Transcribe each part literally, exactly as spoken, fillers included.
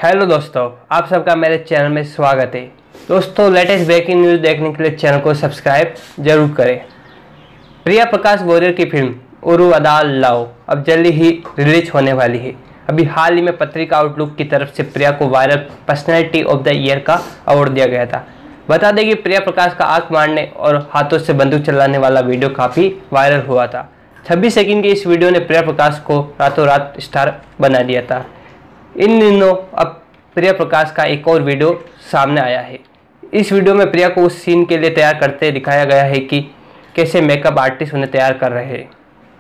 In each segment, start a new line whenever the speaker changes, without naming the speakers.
Hello दोस्तों, आप सबका मेरे चैनल में स्वागत है। दोस्तों, लेटेस्ट ब्रेकिंग न्यूज़ देखने के लिए चैनल को सब्सक्राइब जरूर करें। प्रिया प्रकाश वॉरियर की फिल्म उरु अदाल लाओ अब जल्दी ही रिलीज होने वाली है। अभी हाल ही में पत्रिका आउटलुक की तरफ से प्रिया को viral personality of the year का अवार्ड दिया गया था। बता दें कि प्रिया प्रकाश का आंख मारने और हाथों से बंदूक चलाने वाला वीडियो काफ़ी वायरल हुआ था। छब्बीस सेकंड की इस वीडियो ने प्रिया प्रकाश को रातों रात स्टार बना दिया था। इन दिनों अब प्रिया प्रकाश का एक और वीडियो सामने आया है। इस वीडियो में प्रिया को उस सीन के लिए तैयार करते दिखाया गया है कि कैसे मेकअप आर्टिस्ट उन्हें तैयार कर रहे हैं।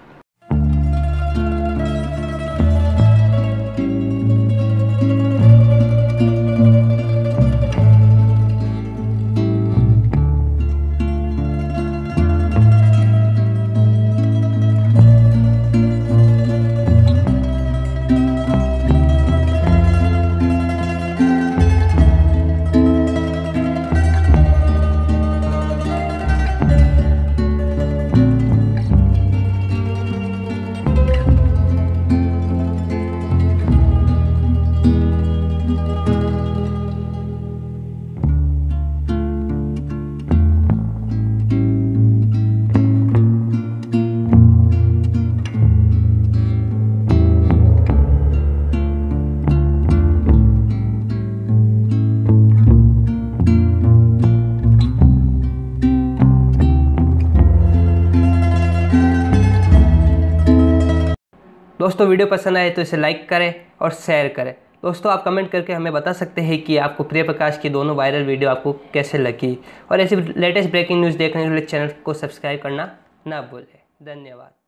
दोस्तों, वीडियो पसंद आए तो इसे लाइक करें और शेयर करें। दोस्तों, आप कमेंट करके हमें बता सकते हैं कि आपको प्रिया प्रकाश की दोनों वायरल वीडियो आपको कैसे लगी, और ऐसी लेटेस्ट ब्रेकिंग न्यूज़ देखने के लिए चैनल को सब्सक्राइब करना ना भूलें। धन्यवाद।